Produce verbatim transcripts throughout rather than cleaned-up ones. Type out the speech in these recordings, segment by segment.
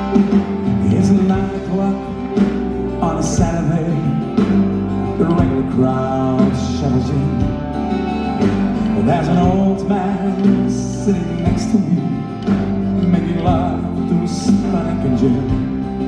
It's nine o'clock on a Saturday. The regular crowd shuffles in. There's an old man sitting next to me, making love to Spanish and Jim.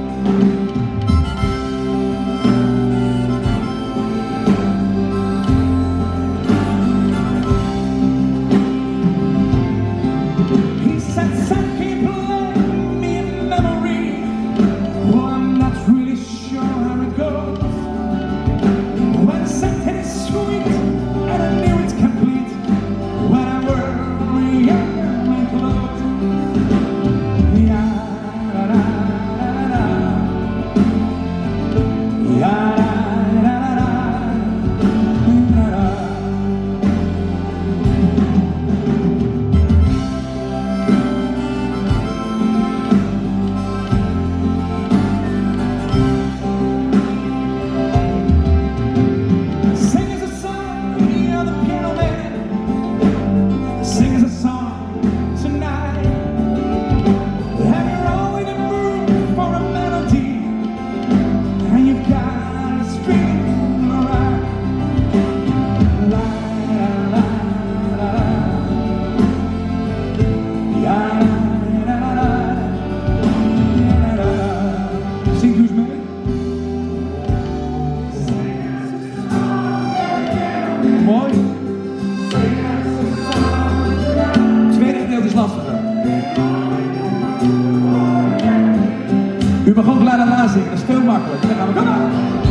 Mooi. Tweede gedeelte is lastiger. U mag ook La La La zingen, dat is veel makkelijker. Dan gaan we, kom maar.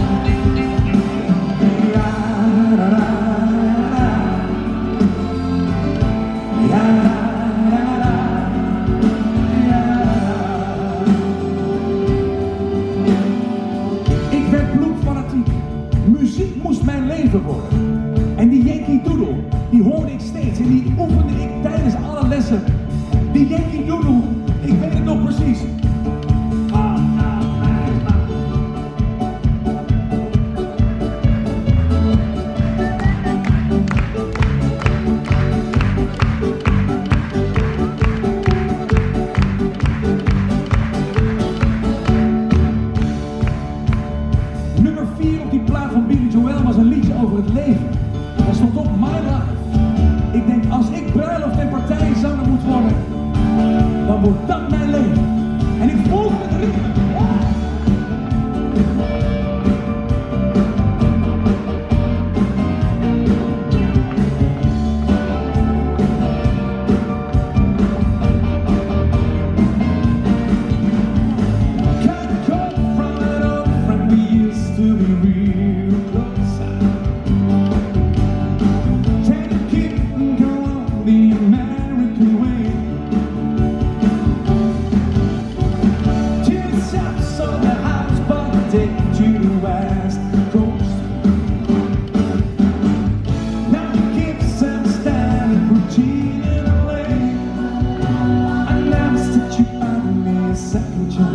Ik werd bloedfanatiek. Muziek moest mijn leven worden. En die Yankee Doodle, die hoorde ik steeds en die oefende ik tijdens alle lessen. Die Yankee Doodle, ik weet het nog precies. Nummer vier op die plaat van Billy Joel was een liedje over het leven. Dat stond op My Life. Ik denk, als ik bruiloft en partijzanger moet worden, dan wordt dat mijn leven. En ik volg met het ritme. Second chance.